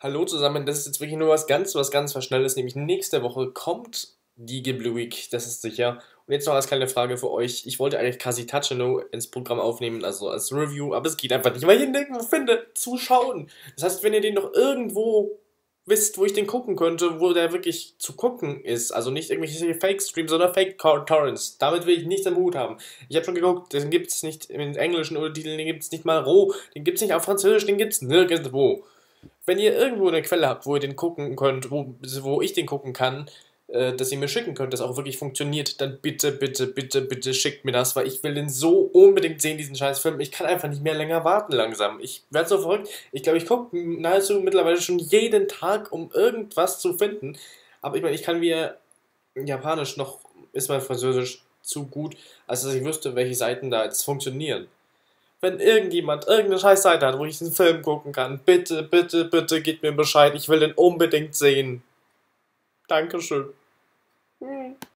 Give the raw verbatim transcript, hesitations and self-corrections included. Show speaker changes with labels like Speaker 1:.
Speaker 1: Hallo zusammen, das ist jetzt wirklich nur was ganz, was ganz was Schnelles, nämlich nächste Woche kommt die Ghibli Week, das ist sicher. Und jetzt noch als kleine Frage für euch. Ich wollte eigentlich Kasi Tachino ins Programm aufnehmen, also als Review, aber es geht einfach nicht, weil ich ihn nirgendwo finde, zu schauen. Das heißt, wenn ihr den noch irgendwo wisst, wo ich den gucken könnte, wo der wirklich zu gucken ist, also nicht irgendwelche Fake-Streams, sondern Fake-Torrents, damit will ich nichts am Hut haben. Ich habe schon geguckt, den gibt es nicht im englischen Untertitel, den gibt es nicht mal roh, den gibt es nicht auf Französisch, den gibt es nirgendwo. Wenn ihr irgendwo eine Quelle habt, wo ihr den gucken könnt, wo, wo ich den gucken kann, äh, dass ihr mir schicken könnt, das auch wirklich funktioniert, dann bitte, bitte, bitte, bitte schickt mir das, weil ich will den so unbedingt sehen, diesen scheiß Film. Ich kann einfach nicht mehr länger warten langsam. Ich werde so verrückt. Ich glaube, ich gucke nahezu mittlerweile schon jeden Tag, um irgendwas zu finden. Aber ich meine, ich kann weder Japanisch noch ist mein Französisch zu gut, als dass ich wüsste, welche Seiten da jetzt funktionieren. Wenn irgendjemand irgendeine scheiß Seite hat, wo ich den Film gucken kann, bitte, bitte, bitte gebt mir Bescheid. Ich will den unbedingt sehen. Dankeschön.